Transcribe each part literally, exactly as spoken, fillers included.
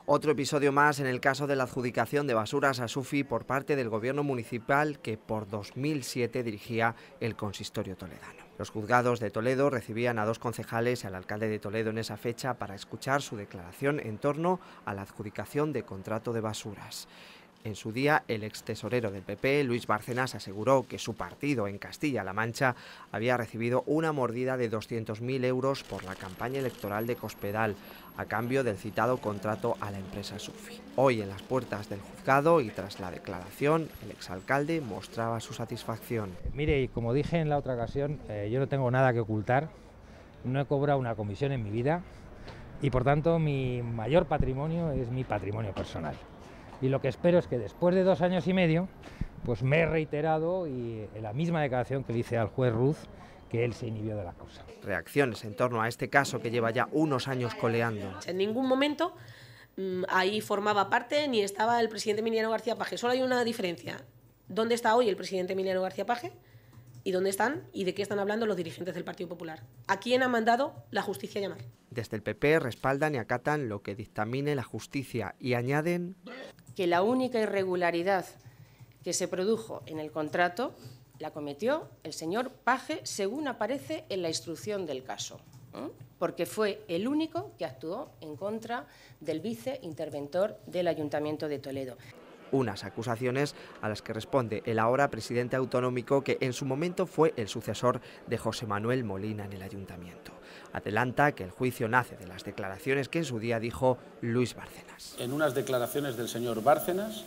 Otro episodio más en el caso de la adjudicación de basuras a SUFI por parte del gobierno municipal que por dos mil siete dirigía el consistorio toledano. Los juzgados de Toledo recibían a dos concejales y al alcalde de Toledo en esa fecha para escuchar su declaración en torno a la adjudicación de contrato de basuras. En su día, el extesorero del P P, Luis Bárcenas, aseguró que su partido en Castilla-La Mancha había recibido una mordida de doscientos mil euros por la campaña electoral de Cospedal, a cambio del citado contrato a la empresa SUFI. Hoy, en las puertas del juzgado y tras la declaración, el exalcalde mostraba su satisfacción. Mire, y como dije en la otra ocasión, eh, yo no tengo nada que ocultar, no he cobrado una comisión en mi vida y por tanto mi mayor patrimonio es mi patrimonio personal. Y lo que espero es que después de dos años y medio, pues me he reiterado y en la misma declaración que le hice al juez Ruz, que él se inhibió de la causa. Reacciones en torno a este caso que lleva ya unos años coleando. En ningún momento mmm, ahí formaba parte ni estaba el presidente Emiliano García Paje. Solo hay una diferencia. ¿Dónde está hoy el presidente Emiliano García Paje? ¿Y dónde están? ¿Y de qué están hablando los dirigentes del Partido Popular? ¿A quién ha mandado la justicia llamar? Desde el P P respaldan y acatan lo que dictamine la justicia y añaden que la única irregularidad que se produjo en el contrato la cometió el señor Paje, según aparece en la instrucción del caso, ¿eh? Porque fue el único que actuó en contra del viceinterventor del Ayuntamiento de Toledo. Unas acusaciones a las que responde el ahora presidente autonómico, que en su momento fue el sucesor de José Manuel Molina en el ayuntamiento. Adelanta que el juicio nace de las declaraciones que en su día dijo Luis Bárcenas. En unas declaraciones del señor Bárcenas,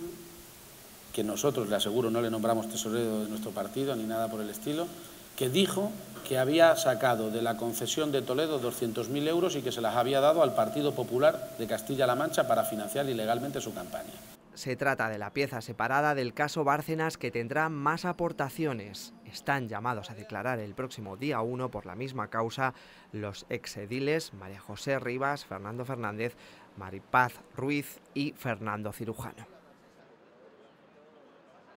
que nosotros, le aseguro, no le nombramos tesorero de nuestro partido ni nada por el estilo, que dijo que había sacado de la concesión de Toledo doscientos mil euros y que se las había dado al Partido Popular de Castilla-La Mancha para financiar ilegalmente su campaña. Se trata de la pieza separada del caso Bárcenas, que tendrá más aportaciones. Están llamados a declarar el próximo día uno por la misma causa los exediles María José Rivas, Fernando Fernández, Maripaz Ruiz y Fernando Cirujano.